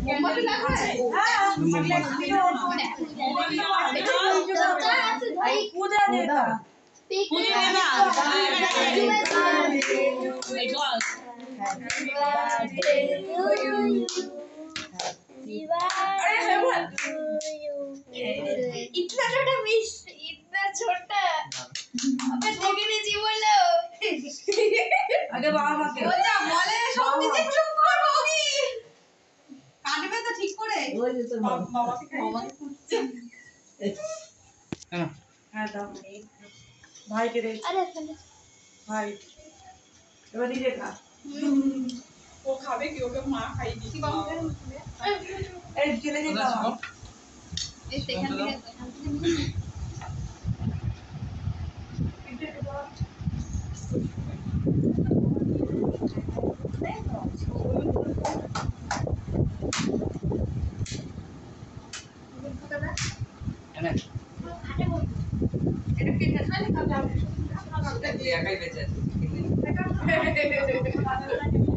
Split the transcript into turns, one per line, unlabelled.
মোমবাতি লাগবে?
হ্যাঁ পূজা দেবা
इतना छोटा मिस इतना छोटा अबे देखने जी बोलो
আগে বাবা মাকে
बोला बोले সত্যি যে চুপ কর বৌদি কাটবে তো ঠিক করে
ওই যে তো
বাবাকে খুঁজছে
হ্যাঁ দাও ভাই কে দে
আরে
ভাই এবার নিজে খা
ও খাবে কি ওকে মা খাই দি কি বাবা
এই চলে যে খাও
এই সেখান থেকে এটা কেটে খালি খাবে
একাই বেঁচে আছে